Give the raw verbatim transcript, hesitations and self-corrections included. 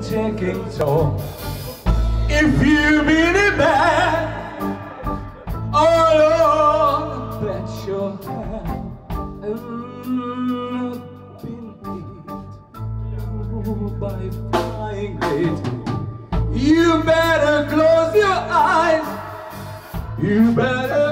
thinking so. If you've been in bed, all on bet your hand, and been hit by flying great. You better close your eyes. You better